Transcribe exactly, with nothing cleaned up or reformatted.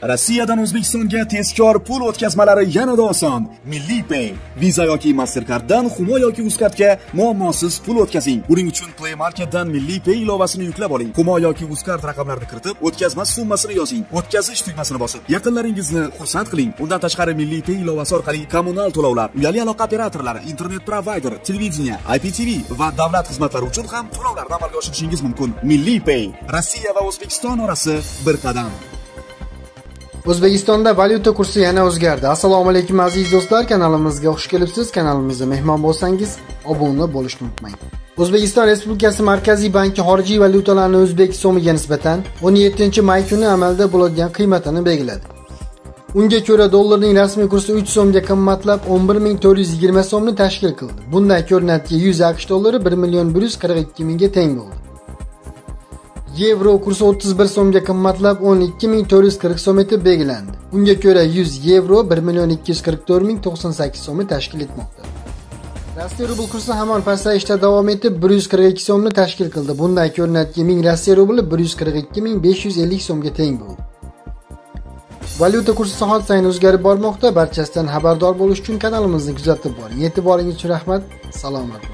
Rossiyadan O'zbekistonga tezkor pul o'tkazmalari yanada oson. Milliy Pay, Visa yoki Mastercarddan Humo yoki Uzcardga muammosiz pul o'tkazing. Buning uchun Play Marketdan Milliy Pay ilovasini yuklab oling. Humo yoki Uzcard raqamlarini kiritib, o'tkazma summasini yozing. O'tkazish tugmasini bosib, yaqinlaringizni xursand qiling. Undan tashqari Milliy Pay ilovasi orqali kommunal to'lovlar, uyali aloqa operatorlari, internet provider, televideniya, I P T V va davlat xizmatlari uchun ham to'lovlarni amalga oshirishingiz mumkin. Milliy Pay, Rossiya va O'zbekiston orasi bir qadam. O'zbekistonda valyuta kursi yana o'zgardi. Assalomu alaykum aziz do'stlar, kanalimizga xush kelibsiz. Kanalimizga mehmon bo'lsangiz, obuna bo'lishni unutmang. O'zbekiston Respublikasi Markaziy banki xorijiy valyutalarning o'zbek so'miga nisbatan o'n yettinchi may kuni amalda bo'ladigan qiymatini belgiladi. Unga ko'ra dollarning rasmiy kursi uch so'mga qimmatlab o'n bir ming to'rt yuz yigirma so'mni tashkil qildi. Bundan ko'rinadiki, yuz AQSh dollari bir million bir yuz qirq ikki mingga teng bo'ldi. Yevro kursi o'ttiz bir so'mga qimmatlab o'n ikki ming to'rt yuz qirq so'm etib belgilandi. Unga ko'ra yuz yevro bir million ikki yuz qirq to'rt ming to'qson sakkiz so'mni tashkil etmoqda. Rossiya rubl kursi hamon pasayishda davom etib bir yuz qirq ikki so'mni tashkil qildi. Bundan ko'rinadiki, ming Rossiya rubli bir yuz qirq ikki ming besh yuz ellik so'mga teng bo'ldi. Valyuta kursi soat sayin o'zgarib bormoqda. Barchasidan xabardor bo'lish uchun kanalimizni kuzatib boring. E'tiboringiz uchun rahmat. Salomat bo'ling.